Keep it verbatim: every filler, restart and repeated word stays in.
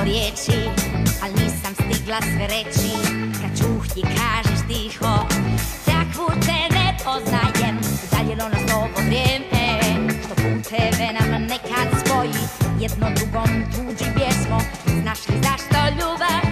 riječi, al nisam stigla sve reći. Kad čuh i kažeš tiho, takvu te ne poznajem. Udaljilo nas ovo vrijeme, što puteve nam nekad spoji. Jedno drugom tuđi gdje smo, znaš li zašto ljubav